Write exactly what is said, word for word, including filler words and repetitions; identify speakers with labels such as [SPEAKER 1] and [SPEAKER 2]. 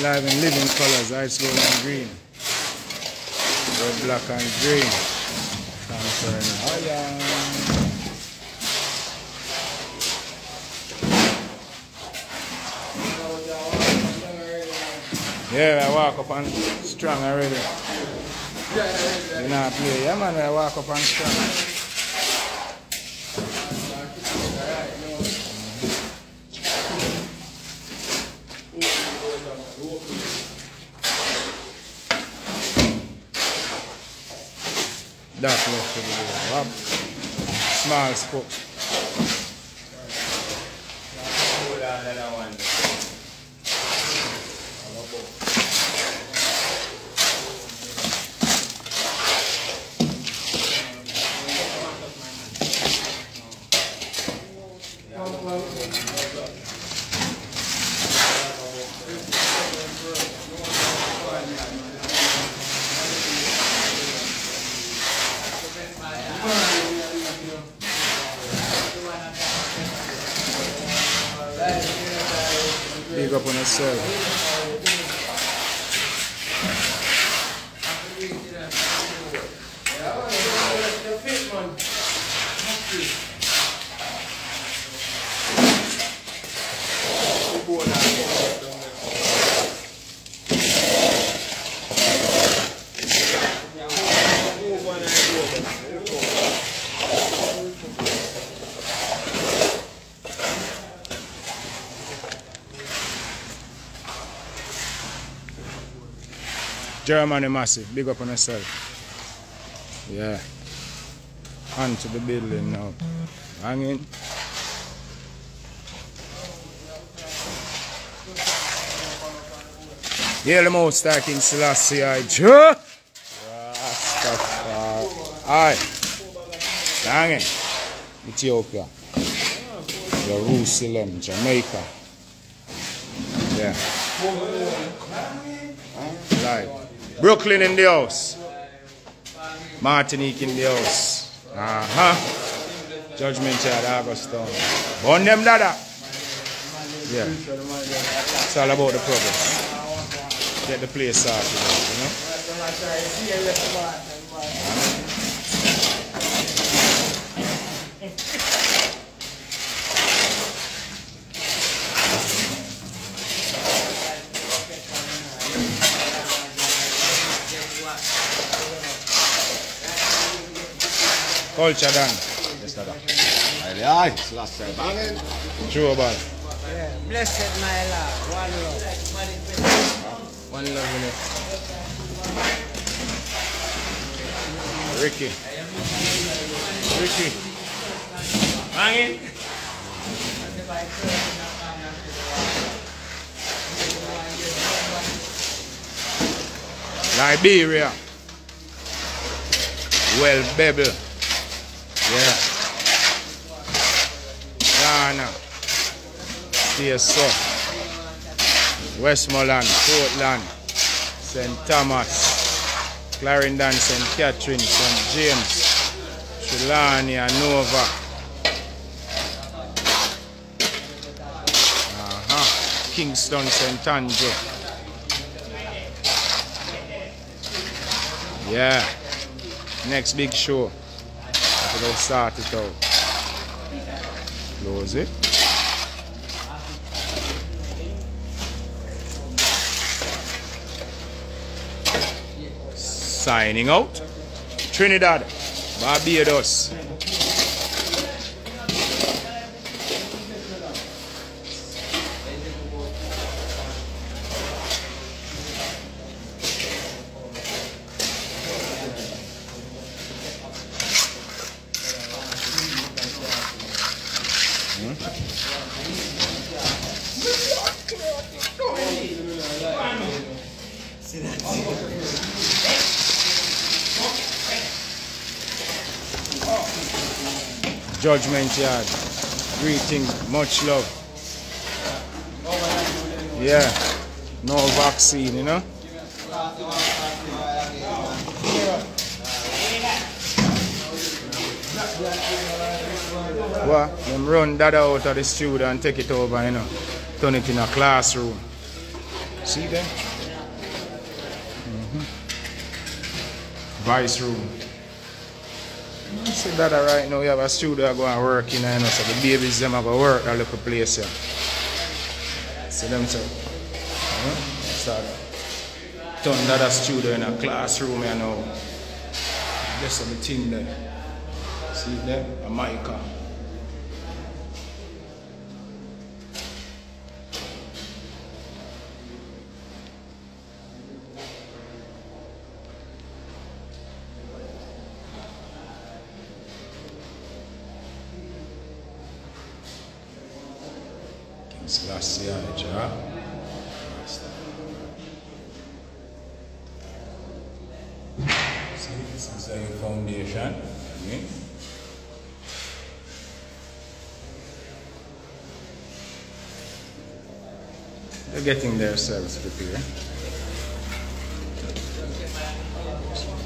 [SPEAKER 1] live in living colors, ice gold and green. Red, black and green. Transferring iron. Yeah, I walk up and strong already. You know, play. Yeah, man, I walk up and strong. That's left to the way. Small spoke. Big up on yourself. Germany massive, big up on yourself. Yeah. On to the building now. Hang in. Yeah, the most starting Selassie I Joe. Alright. Hang in. Ethiopia. Jerusalem, Jamaica. Yeah. Right. Brooklyn in the house. Martinique in the house. Uh-huh. Judgment Yard, Augustine. Burn them dada. Yeah. It's all about the progress. Get the place started, you know? Culture done. Yes, Dada. Aye, aye. It's last time. Banging. True about it.
[SPEAKER 2] Yeah. Blessed my Lord. One love. One love in it.
[SPEAKER 1] Ricky. Ricky. Banging. Liberia. Well, baby. Yeah. Ghana. T S O. Westmoreland, Portland, Saint Thomas, Clarendon, Saint Catherine, Saint James, Trelawney, Nova. Uh-huh. Kingston, Saint Andrew. Yeah. Next big show. We'll start it out. Close it. Signing out. Trinidad, Barbados. Judgment Yard. Greetings, much love. Yeah, no vaccine, you know. What? Them run that out of the studio and take it over, you know. Turn it in a classroom. See them? Mm-hmm. Vice room. See that right now, you have a studio going to work in, you know, so the babies them are going to work that little place here. See them so. Uh-huh. So turn another studio in a classroom, you know. Just the thing there. See there? A mic on. Selassie, ja. See, this is your foundation. Okay. They're getting themselves prepared.